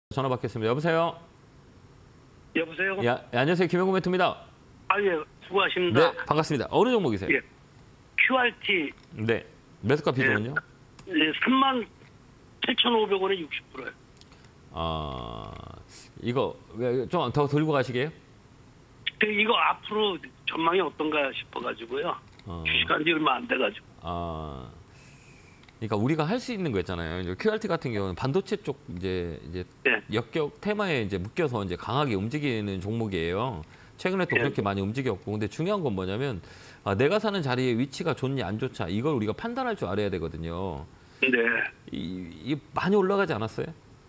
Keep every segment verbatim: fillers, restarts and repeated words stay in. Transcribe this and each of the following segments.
전화 받겠습니다. 여보세요? 여보세요? 야, 예, 안녕하세요. 김영구 멘토입니다. 아, 예, 수고하십니다. 네, 반갑습니다. 어느 종목이세요? 예. 큐알티. 네. 매수가 비중은요? 예, 삼만 칠천오백 원에 육십 퍼센트예요. 아, 이거 좀 더 돌고 가시게요? 그 이거 앞으로 전망이 어떤가 싶어가지고요. 어. 주식한 지 얼마 안 돼가지고. 아, 그러니까 우리가 할 수 있는 거 있잖아요. 이제 큐알티 같은 경우는 반도체 쪽 이제 이제 예. 역격 테마에 이제 묶여서 이제 강하게 움직이는 종목이에요. 최근에 또 예. 그렇게 많이 움직였고, 근데 중요한 건 뭐냐면 아, 내가 사는 자리의 위치가 좋냐 안 좋냐 이걸 우리가 판단할 줄 알아야 되거든요. 네. 이, 이 많이 올라가지 않았어요?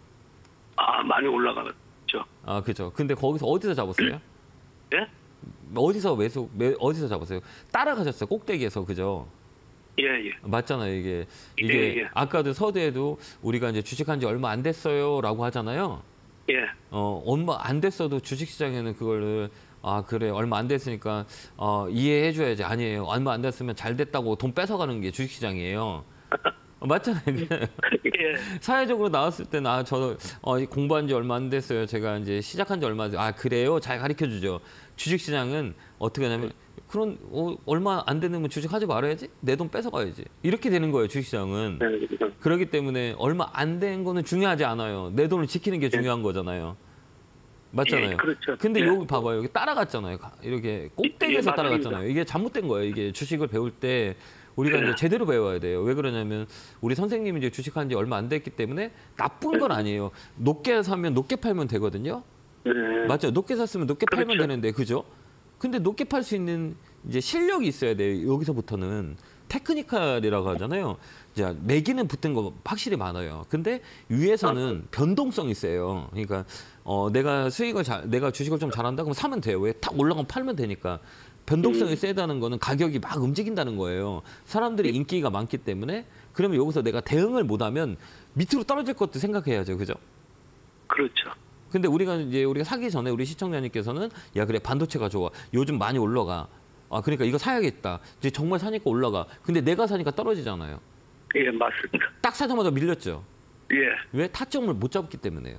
아, 많이 올라가죠. 아, 그죠. 근데 거기서 어디서 잡았어요? 예? 어디서 매수, 매, 어디서 잡았어요? 따라가셨어요. 꼭대기에서, 그죠? 예, 예. 맞잖아요, 이게. 이게 예, 예. 아까도 서두에도 우리가 이제 주식한 지 얼마 안 됐어요라고 하잖아요. 예. 어, 얼마 안 됐어도 주식시장에는 그걸 아, 그래. 얼마 안 됐으니까 어, 이해해 줘야지. 아니에요. 얼마 안 됐으면 잘 됐다고 돈 뺏어가는 게 주식시장이에요. 어, 맞잖아요. 예. 사회적으로 나왔을 때는 아, 저 어, 공부한 지 얼마 안 됐어요. 제가 이제 시작한 지 얼마 안 됐어요. 아, 그래요? 잘 가르쳐 주죠. 주식시장은 어떻게 하냐면 그런 어, 얼마 안 되는 주식 하지 말아야지. 내 돈 뺏어가야지. 이렇게 되는 거예요, 주식시장은. 네. 그렇기 때문에 얼마 안 된 거는 중요하지 않아요. 내 돈을 지키는 게 중요한 거잖아요. 맞잖아요. 예, 그렇죠. 근데 예. 여기 봐봐요. 여기 따라갔잖아요. 이렇게 꼭대기에서 예, 따라갔잖아요. 이게 잘못된 거예요. 이게 주식을 배울 때 우리가 예. 이제 제대로 배워야 돼요. 왜 그러냐면 우리 선생님이 이제 주식한 지 얼마 안 됐기 때문에 나쁜 건 아니에요. 높게 사면 높게 팔면 되거든요. 네. 맞죠? 높게 샀으면 높게 팔면 그렇죠. 되는데, 그죠? 근데 높게 팔 수 있는 이제 실력이 있어야 돼요. 여기서부터는 테크니컬이라고 하잖아요. 이제 매기는 붙은 거 확실히 많아요. 근데 위에서는 변동성이 있어요. 그러니까 어, 내가 수익을 잘, 내가 주식을 좀 잘한다 그러면 사면 돼요. 왜 탁 올라가면 팔면 되니까. 변동성이 세다는 거는 가격이 막 움직인다는 거예요. 사람들이 인기가 많기 때문에. 그러면 여기서 내가 대응을 못하면 밑으로 떨어질 것도 생각해야죠, 그죠? 그렇죠. 근데 우리가 이제 우리가 사기 전에 우리 시청자님께서는 야, 그래, 반도체가 좋아. 요즘 많이 올라가. 아, 그러니까 이거 사야겠다. 이제 정말 사니까 올라가. 근데 내가 사니까 떨어지잖아요. 예, 맞습니다. 딱 사자마자 밀렸죠. 예. 왜? 타점을 못 잡기 때문에요.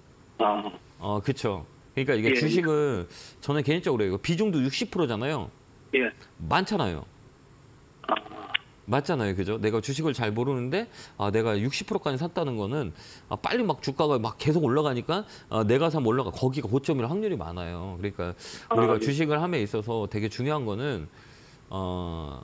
아, 어, 그렇죠. 그러니까 이게 예. 주식을 저는 개인적으로 이거 비중도 육십 퍼센트잖아요. 예. 많잖아요. 아, 맞잖아요, 그죠? 내가 주식을 잘 모르는데 아, 내가 육십 퍼센트까지 샀다는 거는 아, 빨리 막 주가가 막 계속 올라가니까 아, 내가 사면 올라가. 거기가 고점일 확률이 많아요. 그러니까 우리가 아, 예. 주식을 함에 있어서 되게 중요한 거는 어,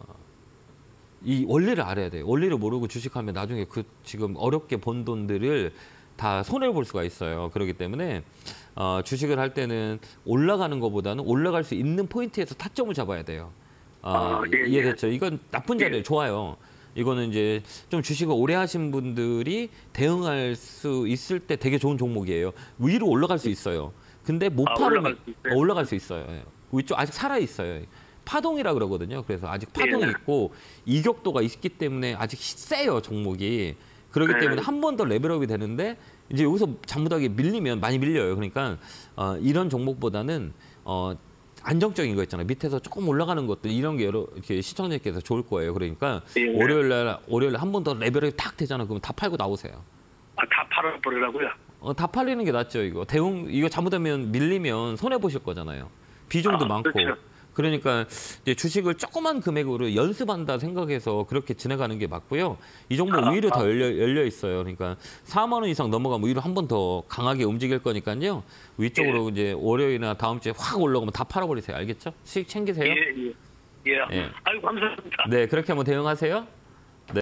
이 원리를 알아야 돼요. 원리를 모르고 주식하면 나중에 그 지금 어렵게 번 돈들을 다 손해를 볼 수가 있어요. 그렇기 때문에 어, 주식을 할 때는 올라가는 것보다는 올라갈 수 있는 포인트에서 타점을 잡아야 돼요. 어, 아, 예, 이해됐죠? 이건 나쁜 자리에 예. 좋아요. 이거는 이제 좀 주식을 오래 하신 분들이 대응할 수 있을 때 되게 좋은 종목이에요. 위로 올라갈 수 있어요. 근데 못 아, 팔으면 올라갈 수 있어요? 어, 올라갈 수 있어요. 예. 위쪽 아직 살아 있어요. 파동이라 그러거든요. 그래서 아직 파동이 예. 있고 이격도가 있기 때문에 아직 세요, 종목이. 그렇기 네. 때문에 한 번 더 레벨업이 되는데 이제 여기서 잘못하게 밀리면 많이 밀려요. 그러니까 어, 이런 종목보다는 어, 안정적인 거 있잖아요. 밑에서 조금 올라가는 것들 이런 게 여러 이렇게 시청자님께서 좋을 거예요. 그러니까 예. 월요일 날 월요일 날 한 번 더 레벨업이 탁 되잖아요. 그럼 다 팔고 나오세요. 아, 다 팔아버리라고요? 어, 다 팔리는 게 낫죠. 이거 대응 이거 잘못하면 밀리면 손해 보실 거잖아요. 비중도 아, 많고. 그렇죠. 그러니까 이제 주식을 조그만 금액으로 연습한다 생각해서 그렇게 지나가는 게 맞고요. 이 종목 아, 위로 아. 더 열려, 열려 있어요. 그러니까 사만 원 이상 넘어가면 위로 한 번 더 강하게 움직일 거니까요. 위쪽으로 이제 월요일이나 다음 주에 확 올라가면 다 팔아버리세요. 알겠죠? 수익 챙기세요. 예, 예. 예. 예. 아유, 감사합니다. 네, 그렇게 한번 대응하세요.